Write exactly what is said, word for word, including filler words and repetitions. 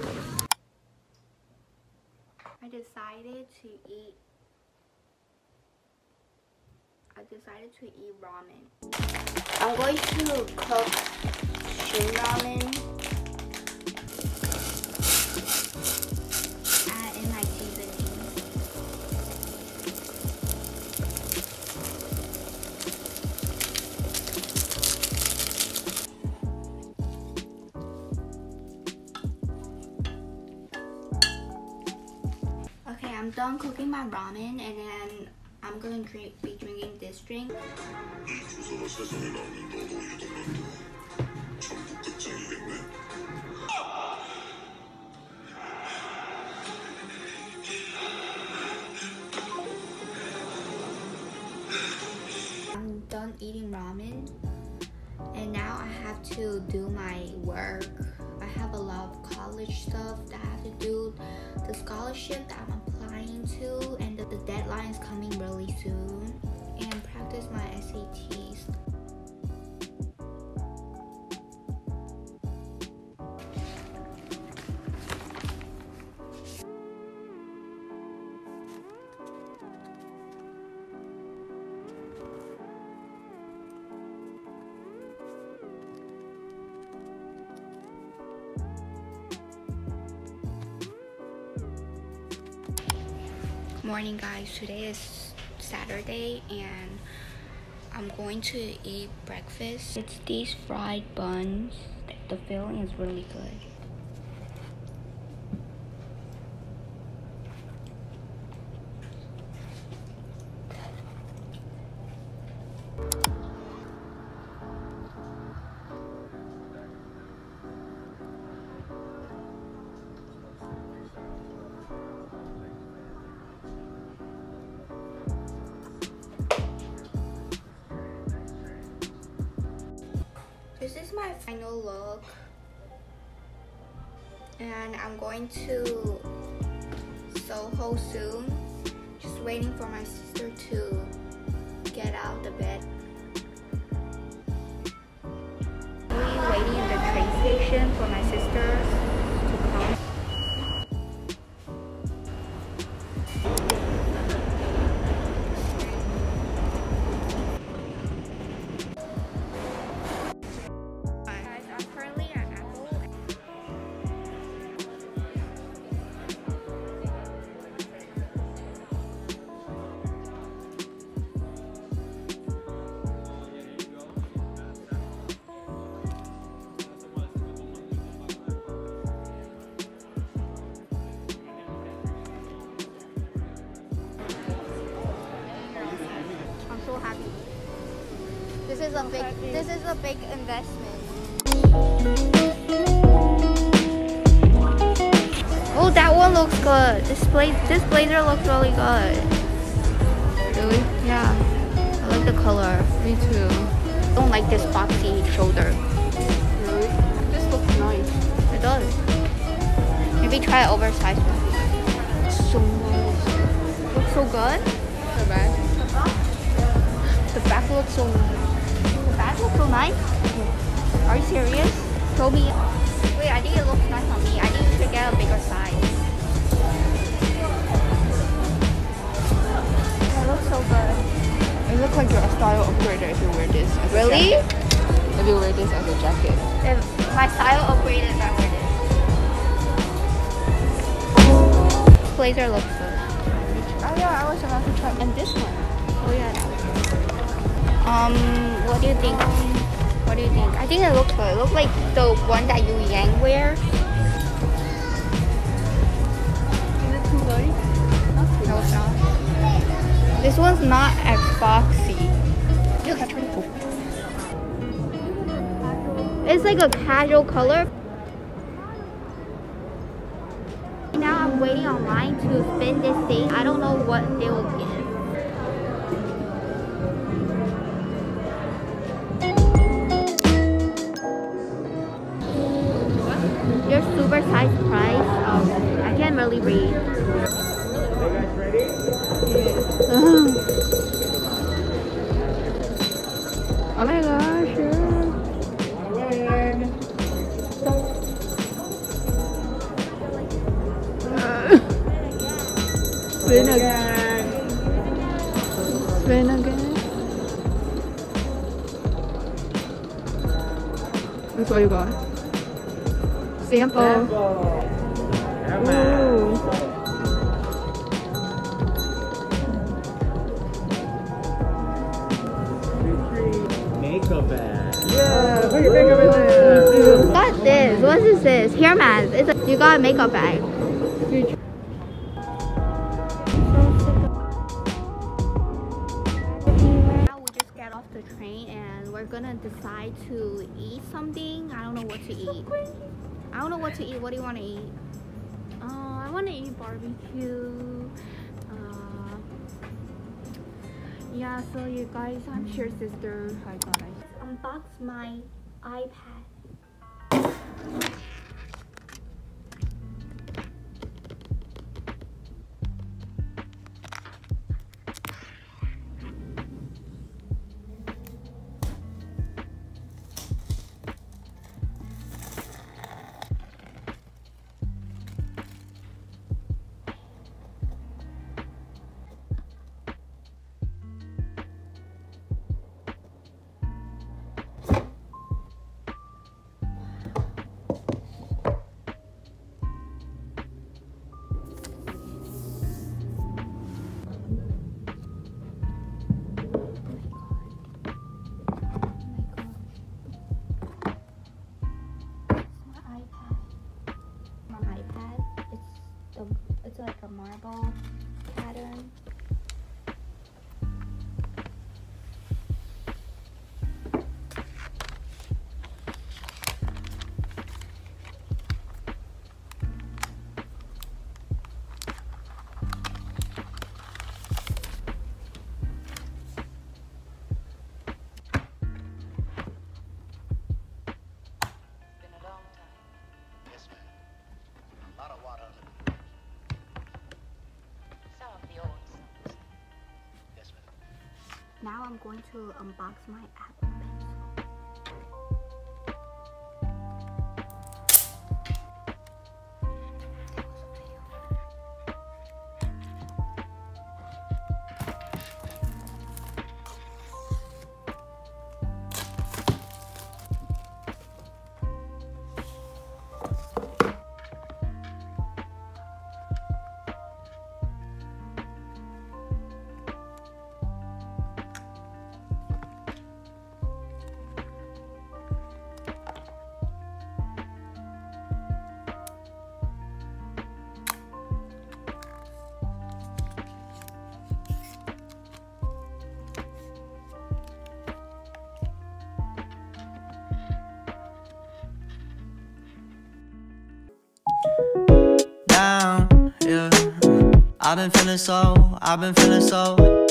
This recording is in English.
I decided to eat I decided to eat ramen. I'm going to cook shin ramen. Add in my seasoning. Okay, I'm done cooking my ramen, and then I'm gonna drink, be drinking this drink. I'm done eating ramen, and now I have to do my work. I have a lot of college stuff that I have to do, the scholarship that I'm applying to, and the, the deadline is coming really soon, and practice my S A Ts. Morning guys, today is Saturday and I'm going to eat breakfast. It's these fried buns. The filling is really good. This is my final look, and I'm going to Soho soon. Just waiting for my sister to get out of the bed. We're waiting at the train station for my sister to come. So happy. This is a big this is a big investment. Oh, that one looks good. This blazer this blazer looks really good. Really? Yeah. I like the color. Me too. I don't like this boxy shoulder. Really? This looks nice. It does. Maybe try an oversized one. So nice. Looks so good. So bad. The back looks so nice. The back looks so nice? Are you serious? Show me. Wait, I think it looks nice on me. I think you should get a bigger size. It looks so good. It looks like you're a style upgrader if you wear this as Really? a jacket. If you wear this as a jacket. If my style upgraded if I wear this. This blazer looks good. Oh yeah, I was about to try. And this one. Oh yeah, that looks good. Um, what do you think? What do you think? I think it looks good. It looks like the one that Yu Yang wears. Is it too light? No, it's not. This one's not as foxy. Look, I tried it. It's like a casual color. Now I'm waiting online to spin this thing. I don't know what they will give. Their super size price, um, I can't really read. Oh my gosh, yeah. Spin again. Spin again. That's what you got. Sample. Ooh. Makeup bag. Yeah, put your makeup in there. Got this. What is this? Hair mask. It's a, you got a makeup bag. Now we just get off the train and we're gonna decide to eat something. I don't know what to eat. I don't know what to eat. What do you want to eat? Uh, I want to eat barbecue. Uh, yeah, so you guys, I'm your sister. Hi guys. Unbox my iPad. It's like a marble pattern. Now I'm going to unbox my Apple Pencil. Down, yeah. I've been feeling so, I've been feeling so